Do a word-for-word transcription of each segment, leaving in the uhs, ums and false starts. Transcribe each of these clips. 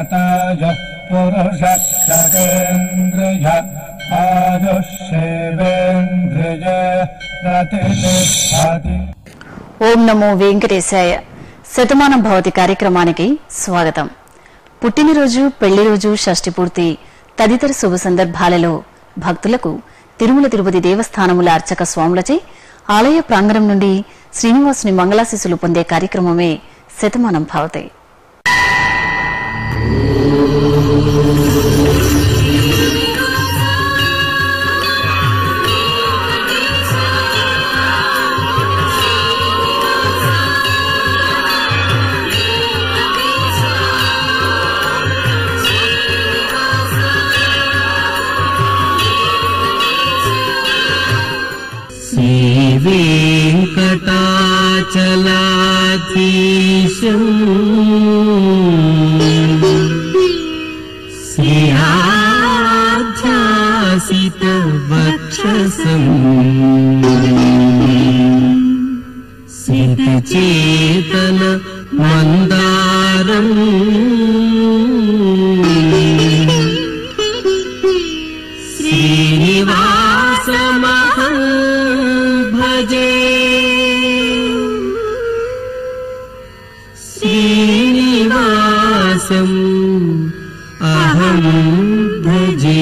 यताय पुरुषक्षतेन्द्रिय आयुष्येवेन्द्रिय प्रतिष्ठति। ఓం నమో వెంకటేశాయ. శతమానం భవతి కార్యక్రమానికి స్వాగతం. పుట్టినరోజు, పెళ్లి రోజు, షష్ఠి పూర్తి తదితర శుభ సందర్భాలలో భక్తులకు తిరుమల తిరుపతి దేవస్థానముల అర్చక స్వాములచే ఆలయ ప్రాంగణం నుండి శ్రీనివాసుని మంగళాశీస్సులు పొందే కార్యక్రమమే శతమానం భవతి. వెంకటాచలాధీశం శ్రీయాధ్యాసిత వక్షసం సితచేతన మందారం శ్రీనివాసమహం భజే శ్రీనివాసం అహం భజే.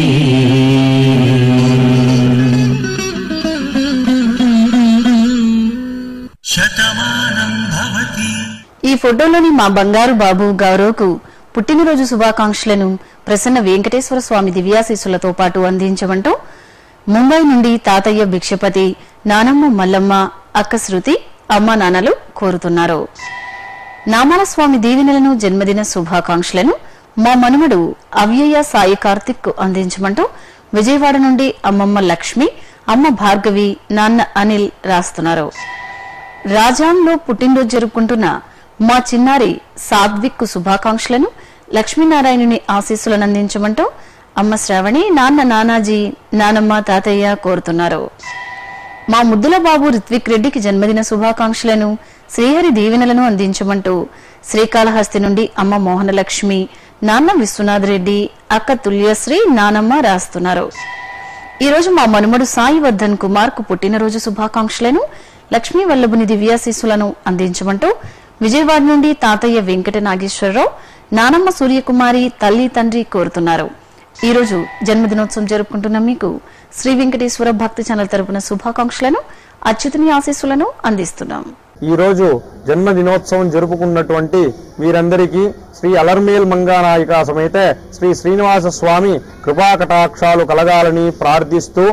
శతమానం భవతి. ఈ ఫోటోలోని మా బంగారు బాబు గౌరవ్కు పుట్టినరోజు శుభాకాంక్షలను ప్రసన్న వెంకటేశ్వర స్వామి దివ్యాశీస్సులతో పాటు అందించమంటూ ముంబై నుండి తాతయ్య భిక్షపతి, నానమ్మ మల్లమ్మ, అక్క శృతి, అమ్మ నాన్నలు కోరుతున్నారు. నామాల స్వామి దీవెనలను, జన్మదిన శుభాకాంక్షలను మా మనుమడు అవ్యయ సాయి కార్తిక్ కు అందించమంటూ విజయవాడ నుండి అమ్మమ్మ లక్ష్మి, అమ్మ భార్గవి, నాన్న అనిల్ రాస్తున్నారు. రాజాంలో పుట్టినరోజు జరుపుకుంటున్న మా చిన్నారి సాత్విక్ కు శుభాకాంక్షలను, లక్ష్మీనారాయణుని ఆశీస్సులను అందించమంటూ అమ్మ శ్రావణి, నాన్న నానాజీ, నానమ్మ తాతయ్య కోరుతున్నారు. మా ముద్దుల బాబు రిత్విక్ రెడ్డికి జన్మదిన శుభాకాంక్షలను, శ్రీహరి దీవెనలను అందించమంటూ శ్రీకాళహస్తి నుండి అమ్మ మోహనలక్ష్మి, నాన్న విశ్వనాథ్ రెడ్డి, అక్క తుల్యశ్రీ, నానమ్మ రాస్తున్నారు. ఈ రోజు మా మనుమడు సాయి వర్ధన్ కుమార్ కు పుట్టినరోజు శుభాకాంక్షలను, లక్ష్మీ వల్లభుని దివ్యాశీస్సులను అందించమంటూ విజయవాడ నుండి తాతయ్య వెంకట నాగేశ్వరరావు, నానమ్మ సూర్యకుమారి, తల్లి తండ్రి కోరుతున్నారు. ఈ రోజు జన్మదినోత్సవం జరుపుకుంటున్న మీకు శ్రీ వెంకటేశ్వర భక్తి ఛానల్ తరపున శుభాకాంక్షలను, అచ్యుతుని ఆశీస్సులను అందిస్తున్నాం. ఈ రోజు జన్మదినోత్సవం జరుపుకున్నటువంటి వీరందరికీ శ్రీ అలర్మేల్ మంగానాయిక సమేత శ్రీ శ్రీనివాస స్వామి కృపాకటాక్షాలు కలగాలని ప్రార్థిస్తూ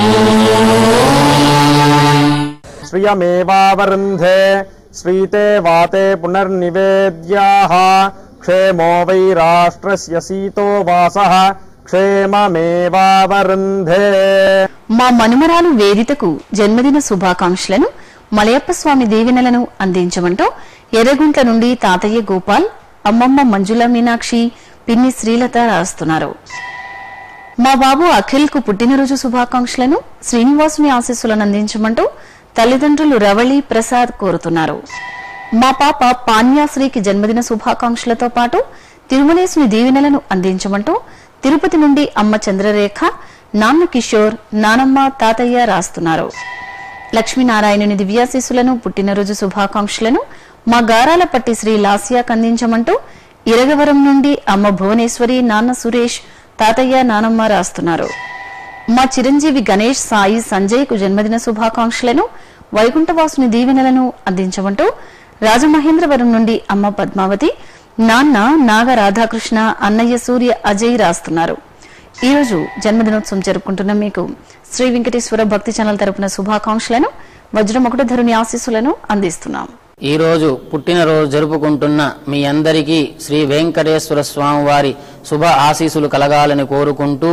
శ్రియమేవావరుంధే శ్రీతే వాతే పునర్నివేద్యాః క్షేమో వై రాష్ట్రస్య సీతో వాసః క్షేమమేవావరుంధే. మా మనుమరాలు వేదితకు జన్మదిన శుభాకాంక్షలను, మలయప్ప స్వామి దీవెనలను అందించమంటూ ఎర్రగుంట్ల నుండి తాతయ్య గోపాల్, అమ్మమ్మ మంజుల మీనాక్షి, పిన్ని శ్రీలత రాస్తున్నారు. మా బాబు అఖిల్ కు పుట్టినరోజు శుభాకాంక్షలను, శ్రీనివాసుని ఆశీస్సులను అందించమంటూ తల్లిదండ్రులు రవళి, ప్రసాద్ కోరుతున్నారు. మా పాప పాన్యాశ్రీకి జన్మదిన శుభాకాంక్షలతో పాటు తిరుమలేశుని దీవెనలను అందించమంటూ తిరుపతి నుండి అమ్మ చంద్రరేఖ, నాన్న కిషోర్, నానమ్మ తాతయ్య రాస్తున్నారు. లక్ష్మీనారాయణుని దివ్యాశీస్సులను, పుట్టినరోజు శుభాకాంక్షలను మా గారాలపట్టి శ్రీ లాస్యాకు అందించమంటూ ఇరగవరం నుండి అమ్మ భువనేశ్వరి, నాన్న సురేష్, తాతయ్య, నానమ్మ రాస్తున్నారు. మా చిరంజీవి గణేష్, సాయి, సంజయ్ కు జన్మదిన శుభాకాంక్షలను, వైకుంఠవాసుని దీవెనలను అందించమంటూ రాజమహేంద్రవరం నుండి అమ్మ పద్మావతి, నాన్న నాగ రాధాకృష్ణ, అన్నయ్య సూర్య, అజయ్ రాస్తున్నారు. ఈ రోజు జన్మదినోత్సవం జరుపుకుంటున్న మీకు శ్రీ వెంకటేశ్వర భక్తి ఛానల్ తరపున శుభాకాంక్షలను, వజ్రమకుటధరుని ఆశీస్సులను అందిస్తున్నాం. ఈ రోజు పుట్టినరోజు జరుపుకుంటున్న మీ అందరికీ శ్రీ వెంకటేశ్వర స్వామి వారి శుభ ఆశీస్సులు కలగాలని కోరుకుంటూ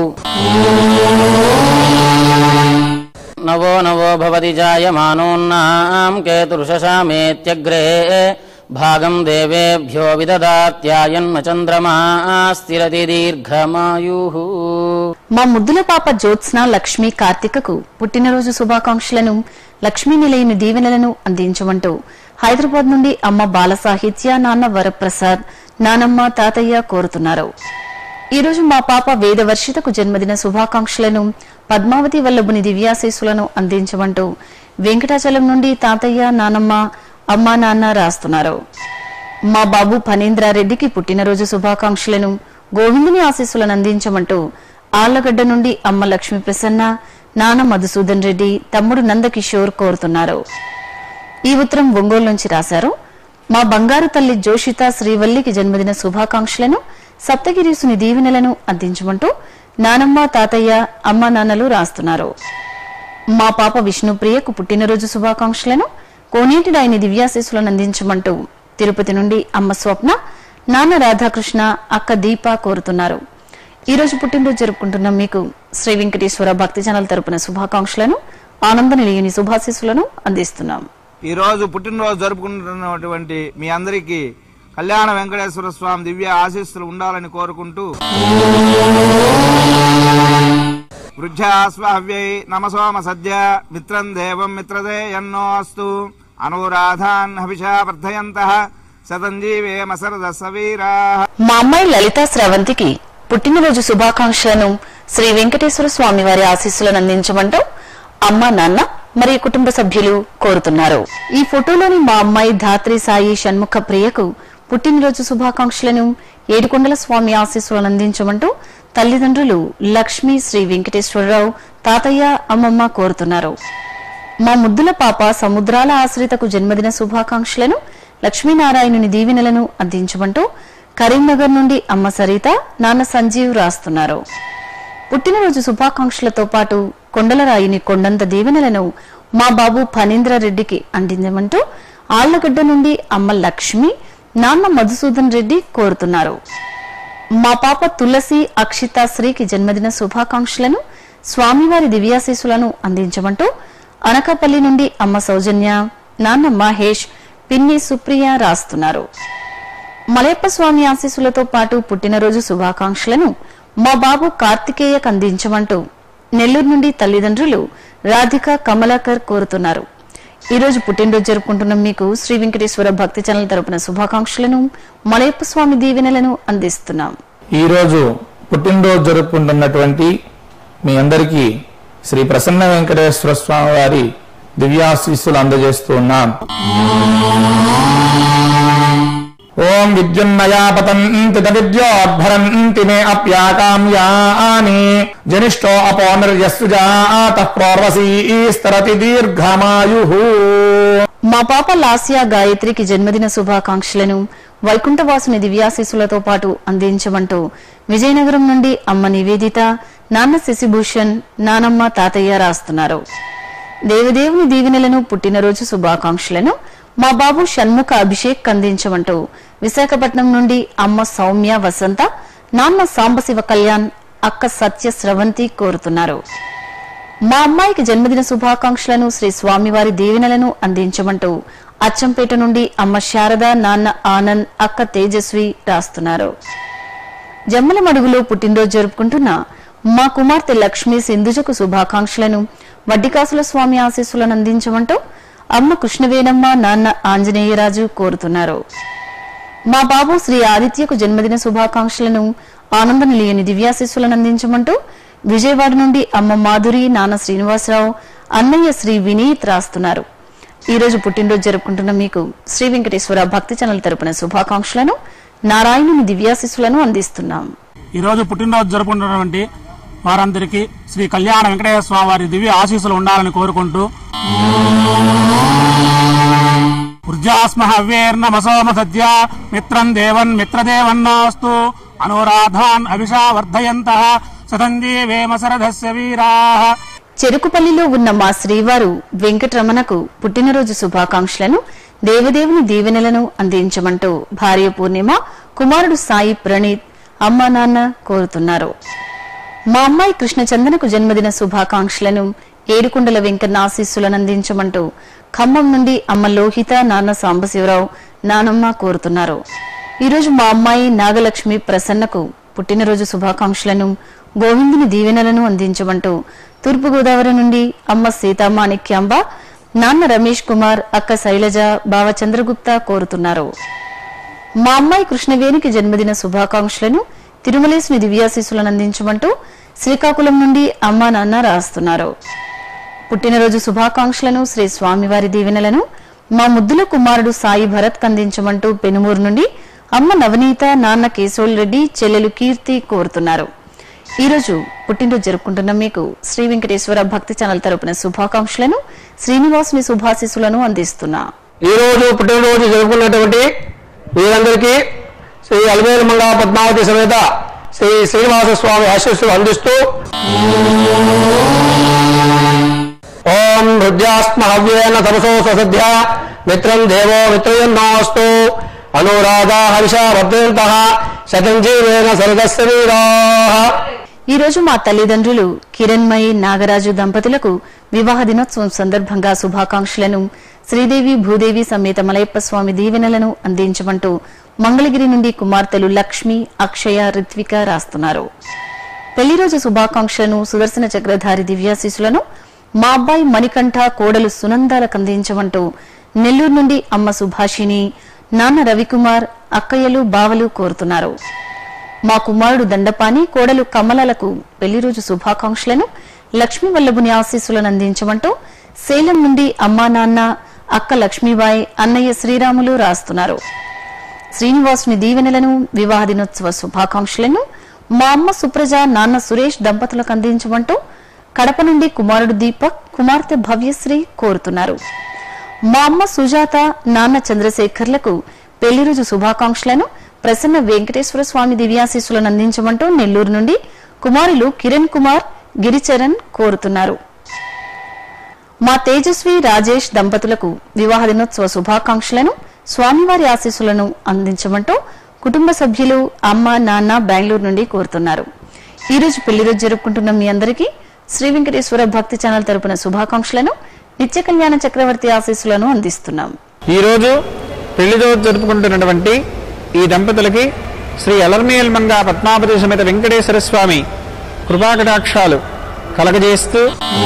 నవో నవో భవతి జాయమానోన్నాం కేతుర్షశామేత్యగ్రే భాగం దేవేభ్యో విదదాత్యాయన్మ చంద్రమా స్థిరతి దీర్ఘమాయుః. మా ముద్దుల పాప జ్యోత్స్న, లక్ష్మి, కార్తికకు పుట్టినరోజు శుభాకాంక్షలను, లక్ష్మీ నిలయని దీవెనలను అందించమంటూ హైదరాబాద్ నుండి అమ్మ బాల సాహిత్య, నాన్న వరప్రసాద్, నానమ్మ తాతయ్య కోరుతున్నారు. ఈరోజు మా పాప వేదవర్షితకు జన్మదిన శుభాకాంక్షలను, పద్మావతి వల్లభుని దివ్యాశీస్సులను అందించమంటూ వెంకటాచలం నుండి తాతయ్య, నానమ్మ, అమ్మా నాన్న రాస్తున్నారు. మా బాబు ఫణీంద్రారెడ్డికి పుట్టినరోజు శుభాకాంక్షలను, గోవిందుని ఆశీస్సులను అందించమంటూ ఆళ్లగడ్డ నుండి అమ్మ లక్ష్మీ ప్రసన్న, నాన్న మధుసూదన్ రెడ్డి, తమ్ముడు నందకిషోర్ కోరుతున్నారు. ఈ ఉత్తరం ఒంగోలు నుంచి రాశారు. మా బంగారు తల్లి జోషిత శ్రీవల్లికి జన్మదిన శుభాకాంక్షలను, సప్తగిరీసుని దీవెనలను అందించమంటూ నానమ్మ, తాతయ్య, అమ్మ నాన్నలు రాస్తున్నారు. మా పాప విష్ణుప్రియకు పుట్టినరోజు శుభాకాంక్షలను, కోనేటిడాయిని దివ్యాశీస్సులను అందించమంటూ తిరుపతి నుండి అమ్మ స్వప్న, నాన్న రాధాకృష్ణ, అక్క దీప కోరుతున్నారు. ఈ రోజు పుట్టినరోజు జరుపుకుంటున్న మీకు శ్రీ వెంకటేశ్వర భక్తి ఛానల్ తరపున శుభాకాంక్షలను, ఆనంద నిలయని శుభాశీస్సులను అందిస్తున్నాం. ఈ రోజు పుట్టినరోజు జరుపుకుంటున్నటువంటి మీ అందరికీ కళ్యాణ వెంకటేశ్వర స్వామి దివ్య ఆశీస్సులు ఉండాలని కోరుకుంటూ వృద్ధ్యాస్వావ్యై నమసోమ సద్య మిత్రం దేవం మిత్రదే ఎన్నోస్తు అనురాధాన్ హవిషా వర్ధయంతః శతంజీవేమ సరద సవీరా. మా అమ్మాయి లలితా శ్రవంతికి పుట్టినరోజు శుభాకాంక్షలను, శ్రీ వెంకటేశ్వర స్వామి వారి ఆశీస్సులను అందించమంటూ అమ్మ, నాన్న మరియు కుటుంబ సభ్యులు కోరుతున్నారు. ఈ ఫోటోలోని మా అమ్మాయి ధాత్రి సాయి షణ్ముఖ ప్రియకు పుట్టినరోజు శుభాకాంక్షలను, ఏడుకొండల స్వామి ఆశీస్సులను అందించమంటూ తల్లిదండ్రులు లక్ష్మి, శ్రీ వెంకటేశ్వరరావు, తాతయ్య, అమ్మమ్మ కోరుతున్నారు. మా ముద్దుల పాప సముద్రాల ఆశ్రితకు జన్మదిన శుభాకాంక్షలను, లక్ష్మీనారాయణుని దీవెనలను అందించమంటూ కరీంనగర్ నుండి అమ్మ సరిత, నాన్న సంజీవ్ రాస్తున్నారు. పుట్టినరోజు శుభాకాంక్షలతో పాటు కొండలరాయిని కొండంత దీవెనలను మా బాబు ఫణీంద్రారెడ్డికి అందించమంటూ ఆళ్లగడ్డ నుండి అమ్మ లక్ష్మి, నాన్న మధుసూదన్ రెడ్డి కోరుతున్నారు. మా పాప తులసి అక్షిత శ్రీకి జన్మదిన శుభాకాంక్షలను, స్వామివారి దివ్యాశీస్సులను అందించమంటూ అనకాపల్లి నుండి అమ్మ సౌజన్య, నాన్న మహేష్, పిన్ని సుప్రియ రాస్తున్నారు. మలయప్ప స్వామి ఆశీస్సులతో పాటు పుట్టినరోజు శుభాకాంక్షలను మా బాబు కార్తికేయకు అందించమంటూ నెల్లూరు నుండి తల్లిదండ్రులు రాధిక, కమలాకర్ కోరుతున్నారు. ఈ రోజు పుట్టినరోజు జరుపుకుంటున్న మీకు శ్రీ వెంకటేశ్వర భక్తి ఛానల్ తరపున శుభాకాంక్షలను, మలయప్ప స్వామి దీవెనలను అందిస్తున్నాం. ఈ రోజు పుట్టినరోజు జరుపుకుంటున్నటువంటి మీ అందరికీ శ్రీ ప్రసన్న వెంకటేశ్వర స్వామి వారి దివ్యాశీస్సులు అందజేస్తూ ఉన్నాం. ఓం విద్యున్నయా పతంతి విద్యోద్భరంతి మే అప్యాకామ్యాని జనిష్టో అపోనర్యస్సు జాతః ప్రోర్వసీస్తరతి దీర్ఘమాయుః. మా పాప లాస్యా గాయత్రికి జన్మదిన శుభాకాంక్షలను, వైకుంఠవాసుని దివ్యాశీస్సులతో పాటు అందించమంటూ విజయనగరం నుండి అమ్మ నివేదిత, నాన్న శశిభూషణ్, నానమ్మ, తాతయ్య రాస్తున్నారు. దేవదేవుని దీవెనలను, పుట్టినరోజు శుభాకాంక్షలను మా బాబు షణ్ముఖ అభిషేక్ అందించమంటూ విశాఖపట్నం నుండి అమ్మ సౌమ్య, వసంత, నాన్న సాంబశివ కళ్యాణ్, అక్క సత్య స్రవంతి కోరుతున్నారు. మా అమ్మాయికి జన్మదిన శుభాకాంక్షలను, శ్రీ స్వామివారి దీవెనలను అందించమంటూ అచ్చంపేట నుండి అమ్మ శారద, నాన్న ఆనంద్, అక్క తేజస్వి రాస్తున్నారు. జమ్మల మడుగులో పుట్టినరోజు జరుపుకుంటున్న మా కుమార్తె లక్ష్మి సింధుజకు శుభాకాంక్షలను, వడ్డికాసుల స్వామి ఆశీస్సులను అందించమంటూ అమ్మ కృష్ణవేణమ్మ, నాన్న ఆంజనేయరాజు కోరుతున్నారు. మా బాబు శ్రీ ఆదిత్యకు జన్మదిన శుభాకాంక్షలను, ఆనంద నిలయని దివ్యాశీస్సులను అందించమంటూ విజయవాడ నుండి అమ్మ మాధురి, నాన్న శ్రీనివాసరావు, అన్నయ్య శ్రీ వినీత్ రాస్తున్నారు. ఈ రోజు పుట్టినరోజు జరుపుకుంటున్న మీకు శ్రీ వెంకటేశ్వర భక్తి ఛానల్ తరపున శుభాకాంక్షలను, నారాయణుని దివ్యాశీస్సులను అందిస్తున్నాం. ఈ రోజు పుట్టినరోజు జరుపుకుంటున్నటువంటి వారందరికీ శ్రీ కళ్యాణ వెంకటేశ్వర స్వామి వారి దివ్య ఆశీస్సులు ఉండాలని కోరుకుంటూ ఊర్జాస్మహవ్యేర్నమసోమ సద్య మిత్రం దేవన్ మిత్రదేవన్నాస్తు అనురాధాన్ అభిషా వర్ధయంతః శతంజీవేమ సరదస్య వీరాః. చెరుకుపల్లిలో ఉన్న మా శ్రీవారు వెంకటరమణకు పుట్టినరోజు శుభాకాంక్షలను, దేవదేవుని దీవెనలను అందించమంటూ భార్య పూర్ణిమ, కుమారుడు సాయి ప్రణీత్, అమ్మా నాన్న కోరుతున్నారు. మా అమ్మాయి కృష్ణచందనకు జన్మదిన శుభాకాంక్షలను, ఏడుకొండల వెంకన్న ఆశీస్సులను అందించమంటూ ఖమ్మం నుండి అమ్మ లోహిత, నాన్న సాంబశివరావు, నానమ్మ కోరుతున్నారు. ఈరోజు మా అమ్మాయి నాగలక్ష్మి ప్రసన్నకు పుట్టినరోజు శుభాకాంక్షలను, గోవిందుని దీవెనలను అందించమంటూ తూర్పుగోదావరి నుండి అమ్మ సీతామాణిక్యాంబ, నాన్న రమేష్ కుమార్, అక్క శైలజ, బావ చంద్రగుప్త కోరుతున్నారు. మా అమ్మాయి కృష్ణవేణికి జన్మదిన శుభాకాంక్షలను తిరుమలేశ్వరి దివ్యాశీస్సులను అందించమంటూ శ్రీకాకుళం నుండి అమ్మా నాన్న రాస్తున్నారు. పుట్టినరోజు శుభాకాంక్షలను శ్రీ స్వామివారి దీవెనలను మా ముద్దుల కుమారుడు సాయి భరత్ అందించమంటూ పెనుమూరు నుండి అమ్మ నవనీత, నాన్న కేశవుల్ రెడ్డి, చెల్లెలు కీర్తి కోరుతున్నారు. ఈ రోజు పుట్టినరోజు జరుపుకుంటున్న మీకు శ్రీ వెంకటేశ్వర భక్తి ఛానల్ తరపున శుభాకాంక్షలను శ్రీనివాసుని శుభాశీస్సులను అందిస్తున్నా. ఈ రోజు పుట్టినరోజు జరుపుకున్నటువంటి వీరందరికీ శ్రీ అలమేలు మంగా పద్మావతి సమేత శ్రీ శ్రీనివాస స్వామి ఆశీస్సులు అందిస్తూ ఓం హృద్యాస్మ హవ్యేన తపసో ససధ్య మిత్రం దేవో మిత్రయన్నోస్తు అనురాధా హర్షా వర్ధయంతః శతంజీవేన సర్గశరీరాః. ఈ రోజు మా తల్లిదండ్రులు కిరణ్మయి, నాగరాజు దంపతులకు వివాహ దినోత్సవం సందర్భంగా శుభాకాంక్షలను శ్రీదేవి భూదేవి సమేత మలయప్ప స్వామి దీవెనలను అందించమంటూ మంగళగిరి నుండి కుమార్తెలు లక్ష్మి, అక్షయ, రిత్విక రాస్తున్నారు. పెళ్లి రోజు శుభాకాంక్షలను సుదర్శన చక్రధారి దివ్యాశీసులను మా అబ్బాయి మణికంఠ, కోడలు సునందాలకు అందించమంటూ నెల్లూరు నుండి అమ్మ సుభాషిణి, నాన్న రవికుమార్, అక్కయ్యలు, బావలు కోరుతున్నారు. మా కుమారుడు దండపాని, కోడలు కమలలకు పెళ్లి రోజు శుభాకాంక్షలను లక్ష్మీ వల్లభుని ఆశీస్సులను అందించమంటూ సేలం నుండి అమ్మా నాన్న, అక్క లక్ష్మీబాయి, అన్నయ్య శ్రీరాములు రాస్తున్నారు. శ్రీనివాసుని దీవెనలను వివాహ దినోత్సవ శుభాకాంక్షలను మా అమ్మ సుప్రజ, నాన్న సురేష్ దంపతులకు అందించమంటూ కడప నుండి కుమారుడు దీపక్, కుమార్తె భవ్యశ్రీ కోరుతున్నారు. మా అమ్మ సుజాత, నాన్న చంద్రశేఖర్లకు పెళ్లి రోజు శుభాకాంక్షలను ప్రసన్న వెంకటేశ్వర స్వామి దివ్యాశీస్సులను అందించమంటూ నెల్లూరు నుండి కుమారులు కిరణ్ కుమార్, గిరిచరణ్ కోరుతున్నారు. మా తేజస్వి, రాజేష్ దంపతులకు వివాహ దినోత్సవ శుభాకాంక్షలను స్వామివారి ఆశీస్సులను అందించమంటూ కుటుంబ సభ్యులు అమ్మ నాన్న బెంగళూరు నుండి కోరుతున్నారు. ఈ రోజు పెళ్లి రోజు జరుపుకుంటున్న మీ అందరికీ శ్రీ వెంకటేశ్వర భక్తి ఛానల్ తరపున శుభాకాంక్షలను నిత్య కళ్యాణ చక్రవర్తి ఆశీస్సులను అందిస్తున్నాం. ఈ రోజు పెళ్లి రోజు జరుపుకుంటున్నటువంటి ఈ దంపతులకి శ్రీ అలర్మేల్ మంగా పద్మావతి సమేత వెంకటేశ్వర స్వామి కృపాకటాక్షాలు కలగజేస్తూ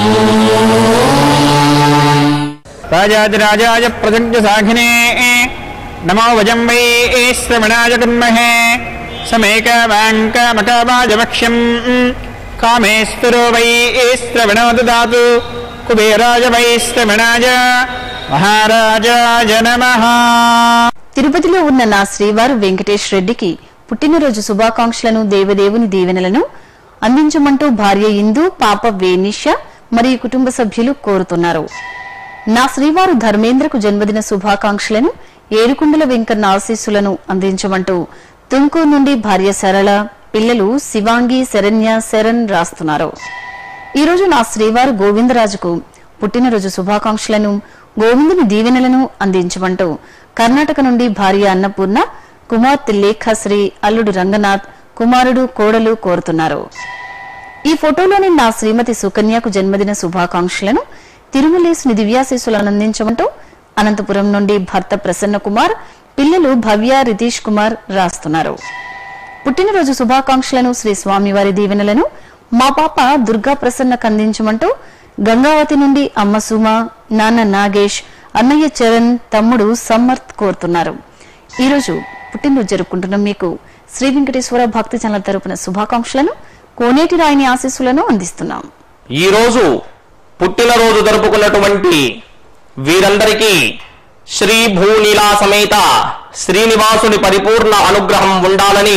రాజాదిరాజాయ ప్రజంజ సాఘినే నమో వజం వై శ్రవణాయ కన్మహే సమేకమాంకమకామాజమక్ష్యం కామేశ్వరో వై శ్రవణో దదాతు కుబేరాజ వై శ్రవణాయ మహారాజాయ నమః. తిరుపతిలో ఉన్న నా శ్రీవారు వెంకటేష్ రెడ్డికి పుట్టినరోజు శుభాకాంక్షలను దేవదేవుని దీవెనలను అందించమంటూ భార్య ఇందు, పాప వేనిష మరియు కుటుంబ సభ్యులు కోరుతున్నారు. నా శ్రీవారు ధర్మేంద్రకు జన్మదిన శుభాకాంక్షలను ఏడుకుండల వెంకన్న ఆశీస్సులను అందించమంటూ తుంకూరు నుండి భార్య సరళ, పిల్లలు శివాంగి, శరణ్య, శరణ్ రాస్తున్నారు. ఈ రోజు నా శ్రీవారు గోవిందరాజుకు పుట్టినరోజు శుభాకాంక్షలను గోవిందుని దీవెనలను అందించమంటూ కర్ణాటక నుండి భార్య అన్నపూర్ణ, కుమార్తె లేఖశ్రీ, అల్లుడు రంగనాథ్, కుమారుడు, కోడలు కోరుతున్నారు. ఈ ఫోటోలోని నా శ్రీమతి సుకన్యకు జన్మదిన శుభాకాంక్షలను తిరుమలేశ్వరి దివ్యాశీస్సులను అందించమంటూ అనంతపురం నుండి భర్త ప్రసన్న కుమార్, పిల్లలు భవ్య, రితీష్ కుమార్ రాస్తున్నారు. పుట్టినరోజు శుభాకాంక్షలను శ్రీ స్వామివారి దీవెనలను మా పాప దుర్గా ప్రసన్నకు అందించమంటూ గంగావతి నుండి అమ్మ సుమ, నాన్న నాగేష్, అన్నయ్య చరణ్, తమ్ముడు సమ్మర్త్ కోరుతున్నారు. ఈ రోజు పుట్టినరోజు జరుపుకుంటున్న మీకు శ్రీ వెంకటేశ్వర భక్తి ఛానల్ తరపున శుభాకాంక్షలను కోనేటి రాయిని ఆశీస్సులను అందిస్తున్నాం. ఈ రోజు పుట్టినరోజు జరుపుకున్నటువంటి వీరందరికీ శ్రీ భూనీలా సమేత శ్రీనివాసుని పరిపూర్ణ అనుగ్రహం ఉండాలని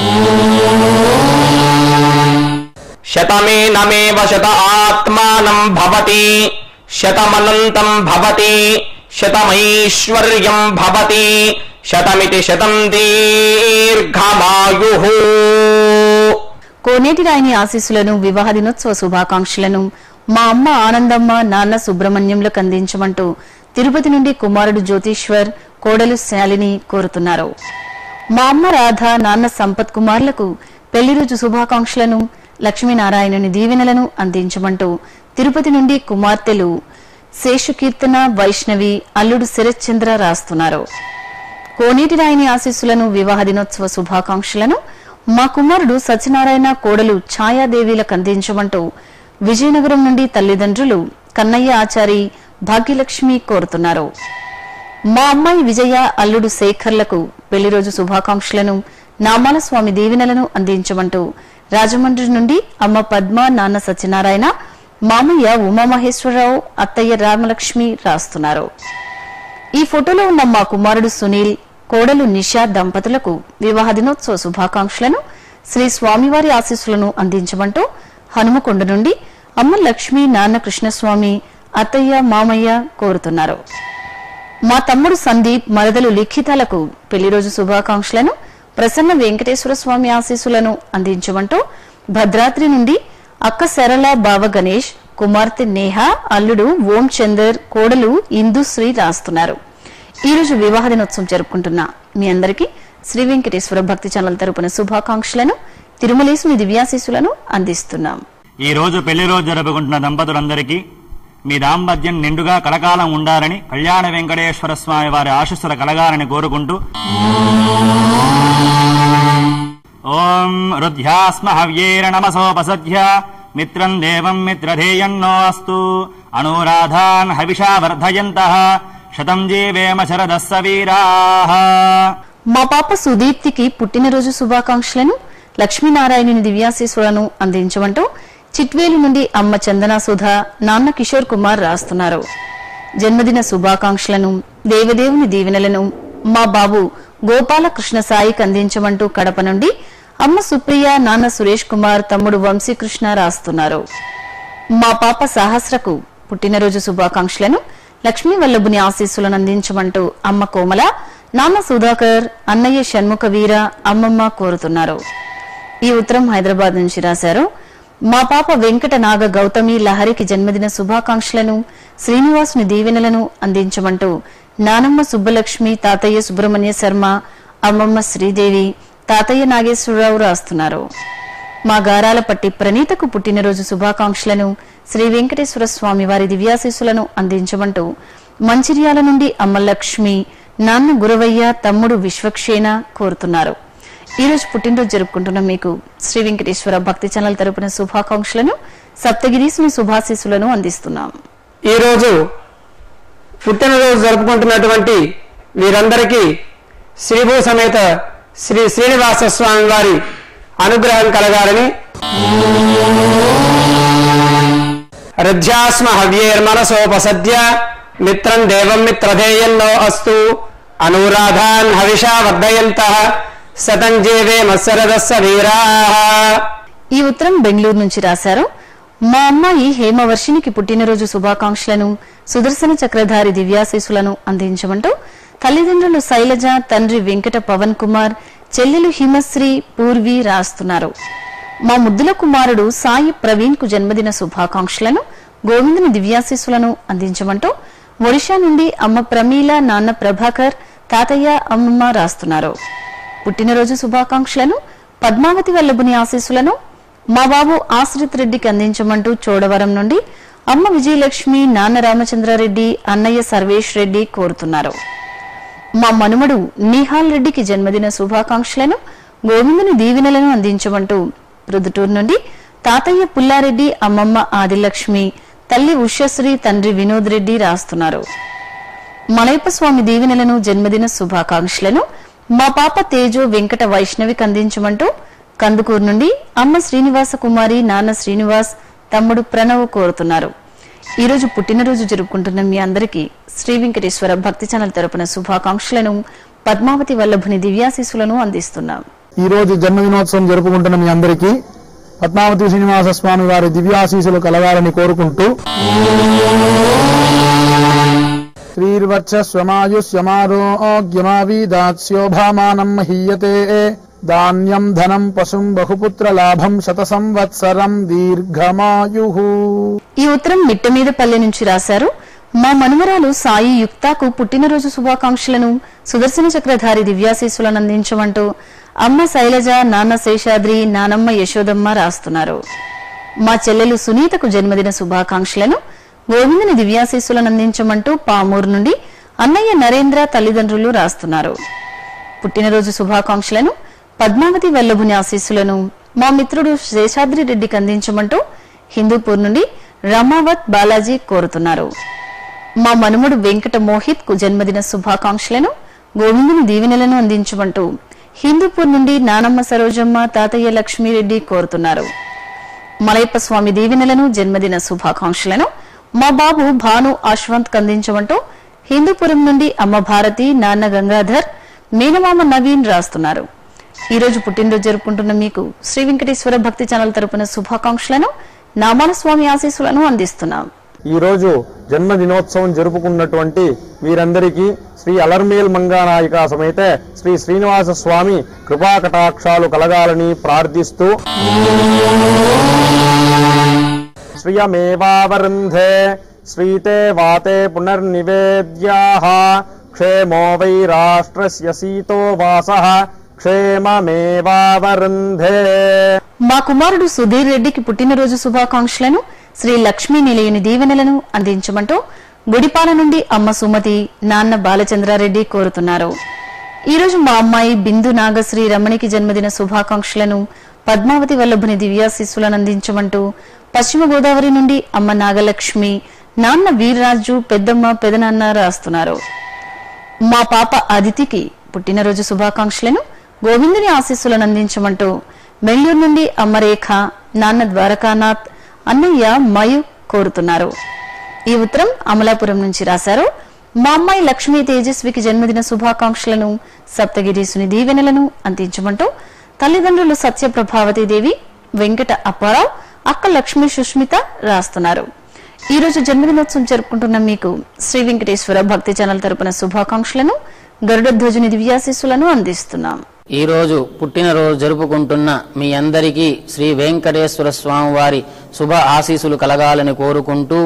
శతమే నమేవ శత ఆత్మానం భవతి శతమనంతం భవతి శతమైశ్వర్యం భవతి శతమితి శతం దీర్ఘమాయుః. కోనేటి రాయిని ఆశీస్సులను వివాహ దినోత్సవ శుభాకాంక్షలను మా అమ్మ ఆనందమ్మ, నాన్న సుబ్రహ్మణ్యంలకు అందించమంటూ తిరుపతి నుండి కుమారుడు జ్యోతిశ్వర్, కోడలు శాలిని కోరుతున్నారు. మా అమ్మ రాధ, నాన్న సంపత్ కుమార్లకు పెళ్లి రోజు శుభాకాంక్షలను లక్ష్మీనారాయణుని దీవెనలను అందించమంటూ తిరుపతి నుండి కుమార్తెలు శేషుకీర్తన, వైష్ణవి, అల్లుడు శరత్చంద్ర రాస్తున్నారు. కోనేటి రాయిని ఆశీస్సులను వివాహ దినోత్సవ శుభాకాంక్షలను మా కుమారుడు సత్యనారాయణ, కోడలు ఛాయాదేవిలకు అందించమంటూ విజయనగరం నుండి తల్లిదండ్రులు కన్నయ్య ఆచారి, భాగ్యలక్ష్మి కోరుతున్నారు. మా అమ్మాయి విజయ అల్లుడు శేఖర్లకు పెళ్లి రోజు శుభాకాంక్షలను నామాల స్వామి దీవెనలను అందించమంటూ రాజమండ్రి నుండి అమ్మ పద్మ, నాన్న సత్యనారాయణ, మామయ్య ఉమామహేశ్వరరావు, అత్తయ్య రామలక్ష్మి రాస్తున్నారు. ఈ ఫోటోలో ఉన్న మా కుమారుడు సునీల్, కోడలు నిషా దంపతులకు వివాహ దినోత్సవ శుభాకాంక్షలను, శ్రీ స్వామివారి ఆశీస్సులను అందించమంటూ హనుమకొండ నుండి అమ్మ లక్ష్మి, నాన్న కృష్ణస్వామి, అత్తయ్య మామయ్య కోరుతున్నారు. మా తమ్ముడు సందీప్, మరదలు లిఖితాలకు పెళ్లి రోజు శుభాకాంక్షలను, ప్రసన్న వెంకటేశ్వర స్వామి ఆశీస్సులను అందించమంటూ భద్రాద్రి నుండి అక్క సరళ, బావ గణేష్, కుమార్తె నేహ, అల్లుడు ఓం చందర్, కోడలు ఇందుశ్రీ రాస్తున్నారు. ఈ రోజు వివాహ దినోత్సవం జరుపుకుంటున్న మీ అందరికీ శ్రీ వెంకటేశ్వర భక్తి ఛానల్ తరపున శుభాకాంక్షలను, తిరుమలేశుని దివ్యాశీస్సులను అందిస్తున్నాం. ఈ రోజు పెళ్లి రోజు జరుపుకుంటున్న దంపతులందరికీ మీ దాంపత్యం నిండుగా కలకాలం ఉండాలని, కళ్యాణ వెంకటేశ్వర స్వామి వారి ఆశీస్సులు కలగాలని కోరుకుంటూ ఓం రుధ్యాస్మ హవ్యేర నమసోపసధ్య మిత్రం దేవం మిత్రధేయన్నో అస్తు అనురాధాన్ హవిషా వర్ధయంతః శతం జీవేమ శరదస్స వీరాః. మా పాప సుదీప్తికి పుట్టినరోజు శుభాకాంక్షలను, లక్ష్మీనారాయణుని దివ్యాశీస్సులను అందించమంటూ చిట్వేలు నుండి అమ్మ చందనా సుధ, నాన్న కిషోర్ కుమార్ రాస్తున్నారు. జన్మదిన శుభాకాంక్షలను, దేవదేవుని దీవెనలను మా బాబు గోపాలకృష్ణ సాయికి అందించమంటూ కడప నుండి అమ్మ సుప్రియ, నాన్న సురేష్ కుమార్, తమ్ముడు వంశీకృష్ణ రాస్తున్నారు. మా పాప సహస్రకు పుట్టినరోజు శుభాకాంక్షలను, లక్ష్మీ వల్లభుని ఆశీస్సులను అందించమంటూ అమ్మ కోమల, నాన్న సుధాకర్, అన్నయ్య షణ్ముఖ వీర, అమ్మమ్మ కోరుతున్నారు. ఈ ఉత్తరం హైదరాబాద్ నుంచి రాశారు. మా పాప వెంకట నాగ గౌతమి లహరికి జన్మదిన శుభాకాంక్షలను, శ్రీనివాసుని దీవెనలను అందించమంటూ నానమ్మ సుబ్బలక్ష్మి, తాతయ్య సుబ్రహ్మణ్య శర్మ, అమ్మమ్మ శ్రీదేవి, తాతయ్య నాగేశ్వరరావు రాస్తున్నారు. మా గారాల పట్టి ప్రణీతకు పుట్టినరోజు శుభాకాంక్షలను, శ్రీ వెంకటేశ్వర స్వామి వారి దివ్యాశీస్సులను అందించమంటూ మంచిర్యాల నుండి అమ్మ లక్ష్మి, నాన్న గురవయ్య, తమ్ముడు విశ్వక్షేణ కోరుతున్నారు. ఈ రోజు పుట్టినరోజు జరుపుకుంటున్న మీకు శ్రీ వెంకటేశ్వర భక్తి ఛానల్ తరపున శుభాకాంక్షలను, సప్తగిరీసుని శుభాశీస్సులను అందిస్తున్నాం. ఈ రోజు పుట్టినరోజు జరుపుకుంటున్నటువంటి వీరందరికీ శ్రీభూ సమేత శ్రీ శ్రీనివాస స్వామి వారి అనుగ్రహం కలగాలని, రజ్యాస్మ హవ్యేర్మనసోపసద్య మిత్రం దేవం మిత్రధేయన్నో అస్తు అనురాధాన్ హవిషా వర్ధయంతః శతం జీవేమ శరదస్స వీరాః. ఈ ఉత్తరం బెంగళూరు నుంచి రాశారు. మా అమ్మాయి హేమవర్షినికి పుట్టినరోజు శుభాకాంక్షలను, సుదర్శన చక్రధారి దివ్యాశీస్సులను అందించమంటూ తల్లిదండ్రులు శైలజ, తండ్రి వెంకట పవన్ కుమార్, చెల్లెలు హిమశ్రీ, పూర్వి రాస్తున్నారు. మా ముద్దుల కుమారుడు సాయి ప్రవీణ్ కు జన్మదిన శుభాకాంక్షలను, గోవిందుని దివ్యాశీస్సులను అందించమంటూ ఒడిషా నుండి అమ్మ ప్రమీల, నాన్న ప్రభాకర్, తాతయ్య, అమ్మమ్మ రాస్తున్నారు. పుట్టినరోజు శుభాకాంక్షలను, పద్మావతి వల్లభుని ఆశీస్సులను మా బాబు ఆశ్రిత్ రెడ్డికి అందించమంటూ చోడవరం నుండి అమ్మ విజయలక్ష్మి, నాన్న రామచంద్రారెడ్డి, అన్నయ్య సర్వేష్ రెడ్డి కోరుతున్నారు. మా మనుమడు నిహాల్ రెడ్డికి జన్మదిన శుభాకాంక్షలను, గోవిందుని దీవెనలను అందించమంటూ రుదుటూరు నుండి తాతయ్య పుల్లారెడ్డి, అమ్మమ్మ ఆదిలక్ష్మి, తల్లి ఉషశ్రీ, తండ్రి వినోద్ రెడ్డి రాస్తున్నారు. మలయప్ప స్వామి దీవెనలను, జన్మదిన శుభాకాంక్షలను మా పాప తేజు వెంకట వైష్ణవికి అందించమంటూ కందుకూరు నుండి అమ్మ శ్రీనివాస కుమారి, నాన్న శ్రీనివాస్, తమ్ముడు ప్రణవ్ కోరుతున్నారు. ఈ రోజు పుట్టినరోజు జరుపుకుంటున్న మీ అందరికీ శ్రీ వెంకటేశ్వర భక్తి ఛానల్ తరపున శుభాకాంక్షలను, పద్మావతి వల్లభుని దివ్యాశీస్సులను అందిస్తున్నాం. ఈ రోజు జన్మదినోత్సవం జరుపుకుంటున్న మీ అందరికీ పద్మావతి శ్రీనివాస స్వామి వారి దివ్యాశీస్సులు కలగాలని కోరుకుంటూ శ్రీర్వత్సమాయుష్యమారోగ్యమావీదాస్యోభామానం మహీయతే ధాన్యం ధనం పశుం బహుపుత్ర లాభం శత సంవత్సరం దీర్ఘమాయు. ఈ ఉత్తరం మిట్టమీదపల్లి నుంచి రాశారు. మా మనుమరాలు సాయి యుక్తాకు పుట్టినరోజు శుభాకాంక్షలను, సుదర్శన చక్రధారి దివ్యాశీస్సులను అందించమంటూ అమ్మ శైలజ, నాన్న శేషాద్రి, నానమ్మ యశోదమ్మ రాస్తున్నారు. మా చెల్లెలు సునీతకు జన్మదిన శుభాకాంక్షలను, గోవిందుని దివ్యాశీస్సులను అందించమంటూ పామూరు నుండి అన్నయ్య నరేంద్ర తల్లిదండ్రులు రాస్తున్నారు. పుట్టినరోజు శుభాకాంక్షలను, పద్మావతి వల్లభుని ఆశీస్సులను మా మిత్రుడు శేషాద్రి రెడ్డికి అందించమంటూ హిందూపూర్ నుండి రమావత్ బాలాజీ కోరుతున్నారు. మా మనుమడు వెంకట మోహిత్ కు జన్మదిన శుభాకాంక్షలను గోవిందుని దీవెనలను అందించమంటూ హిందూపూర్ నుండి నానమ్మ సరోజమ్మ తాతయ్య లక్ష్మీరెడ్డి కోరుతున్నారు. మలయప్ప స్వామి దీవెనలను జన్మదిన శుభాకాంక్షలను మా బాబు భాను అశ్వంత్ అందించమంటూ హిందూపురం నుండి అమ్మ భారతి నాన్న గంగాధర్ మేనమామ నవీన్ రాస్తున్నారు. ఈ రోజు పుట్టినరోజు జరుపుకుంటున్న మీకు శ్రీ వెంకటేశ్వర భక్తి ఛానల్ తరపున శుభాకాంక్షలను నామాల స్వామి ఆశీస్సులను అందిస్తున్నాం. ఈ రోజు జన్మదినోత్సవం జరుపుకున్నటువంటి వీరందరికీ శ్రీ అలర్మేల్ మంగానాయిక సమేత శ్రీ శ్రీనివాస స్వామి కృపా కటాక్షాలు కలగాలని ప్రార్థిస్తూ శ్రియమేవావరుంధే శ్రీతే వాతే పునర్నివేద్యాః క్షేమో వై రాష్ట్రస్య సీతో వాసః క్షేమమేవావరుంధే. మా కుమారుడు సుధీర్ రెడ్డికి పుట్టినరోజు శుభాకాంక్షలను శ్రీ లక్ష్మీ నిలయుని దీవెనలను అందించమంటూ గుడిపాల నుండి అమ్మ సుమతి నాన్న బాలచంద్రారెడ్డి కోరుతున్నారు. ఈ రోజు మా అమ్మాయి బిందు నాగశ్రీ రమణికి జన్మదిన శుభాకాంక్షలను పద్మావతి వల్లభుని దివ్యాశీస్సులను అందించమంటూ పశ్చిమ గోదావరి నుండి అమ్మ నాగలక్ష్మి నాన్న వీర్రాజు పెద్దమ్మ పెదనాన్న రాస్తున్నారు. మా పాప అదితికి పుట్టినరోజు శుభాకాంక్షలను గోవిందుని ఆశీస్సులను అందించమంటూ బెంగళూరు నుండి అమ్మ రేఖ నాన్న ద్వారకానాథ్ అన్నయ్య మయు కోరుతున్నారు. ఈ ఉత్తరం అమలాపురం నుంచి రాశారు. మా అమ్మాయి లక్ష్మీ తేజస్వికి జన్మదిన శుభాకాంక్షలను సప్తగిరీసుని దీవెనలను అందించమంటూ తల్లిదండ్రులు సత్యప్రభావతి దేవి వెంకట అప్పారావు అక్క లక్ష్మీ సుష్మిత రాస్తున్నారు. ఈ రోజు జన్మదినోత్సవం జరుపుకుంటున్న మీకు శ్రీ వెంకటేశ్వర భక్తి ఛానల్ తరపున శుభాకాంక్షలను గరుడధ్వజుని దివ్యాశీస్సులను అందిస్తున్నాం. ఈ రోజు పుట్టినరోజు జరుపుకుంటున్న మీ అందరికీ శ్రీ వెంకటేశ్వర స్వామి వారి శుభ ఆశీస్సులు కలగాలని కోరుకుంటూ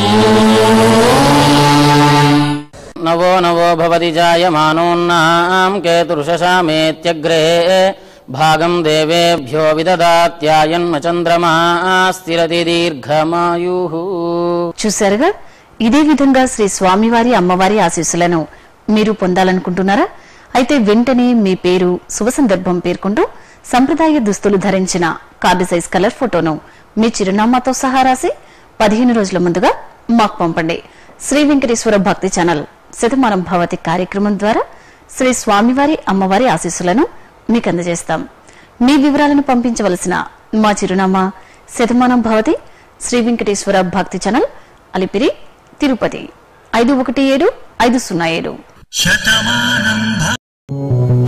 నవో నవో భవతి జాయమానోన్నాం కేతుర్షశామేత్యగ్రే భాగం దేవేభ్యో విదదాత్యాయన్మ చంద్రమా స్థిరతి దీర్ఘమాయుః. చూశారుగా, ఇదే విధంగా శ్రీ స్వామివారి అమ్మవారి ఆశీస్సులను మీరు పొందాలనుకుంటున్నారా? అయితే వెంటనే మీ పేరు శుభ సందర్భం పేర్కొంటూ సంప్రదాయ దుస్తులు ధరించిన కార్డు సైజ్ కలర్ ఫోటోను మీ చిరునామాతో సహా రాసి పదిహేను రోజుల ముందుగా మాకు పంపండి. శ్రీ వెంకటేశ్వర భక్తి ఛానల్ శతమానంభావతి కార్యక్రమం ద్వారా శ్రీ స్వామివారి అమ్మవారి ఆశీస్సులను మీకు అందజేస్తాం. మీ వివరాలను పంపించవలసిన మా చిరునామా శతమానంభావతి శ్రీ వెంకటేశ్వర భక్తి ఛానల్, అలిపిరి, తిరుపతి ఐదు ఒకటి ఏడు ఐదు సున్నా ఏడు. శతమానం